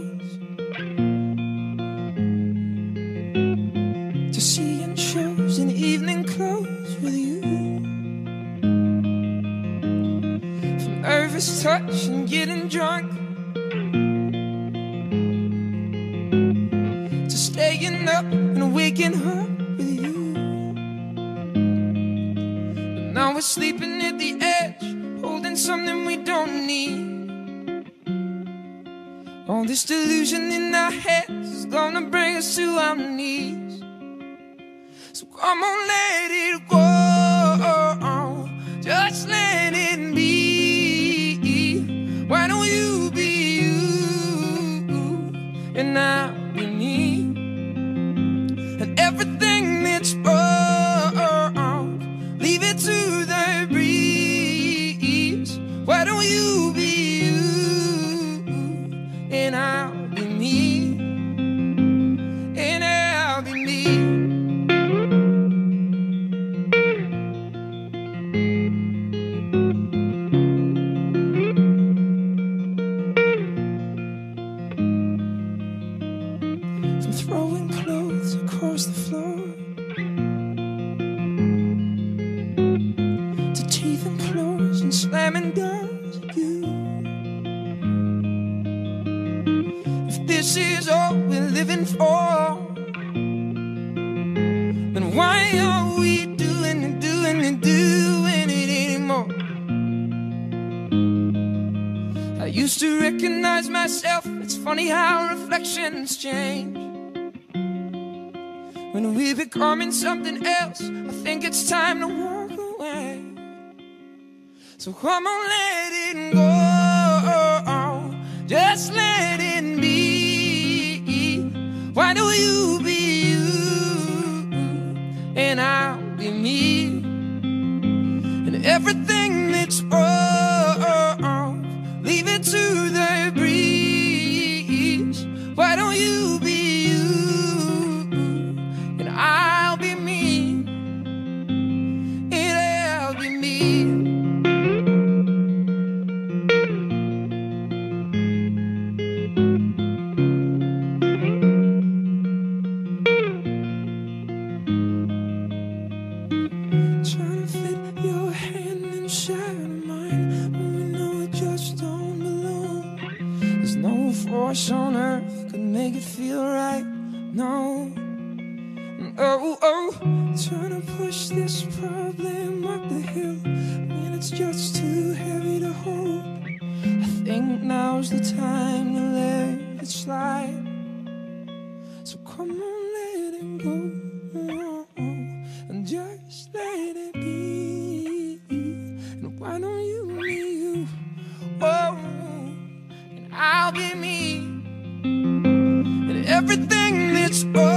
close to seeing shows in evening clothes with you. From nervous touch and getting drunk to staying up and waking up with you. But now we're sleeping at the edge, holding something we don't need. All this delusion in our heads is gonna bring us to our knees. So come on, let it go, just let it be. Why don't you be you, and I'll be me, and everything that's wrong, leave it to the breeze. Why don't you be you, and I'll be me, and I'll be me. From throwing clothes across the floor to teeth and claws and slamming doors at you. If this is all we're living for, then why are we doing it anymore? I used to recognize myself. It's funny how reflections change. When we're becoming something else, I think it's time to walk away. So come on, let it go, just let it be. Why do you be you, and I'll be me, and everything that's wrong, leave it to the breeze. Why don't you be you, and I'll be me, and I'll be me. Trying to fit your hand inside of mine, but we know it just don't belong. There's no force on earth could make it feel right, no. Oh, trying to push this problem up the hill when it's just too heavy to hold. I think now's the time to let it slide. So come on, let it go, and just let it be. And why don't you be you, oh, and I'll be me, and everything that's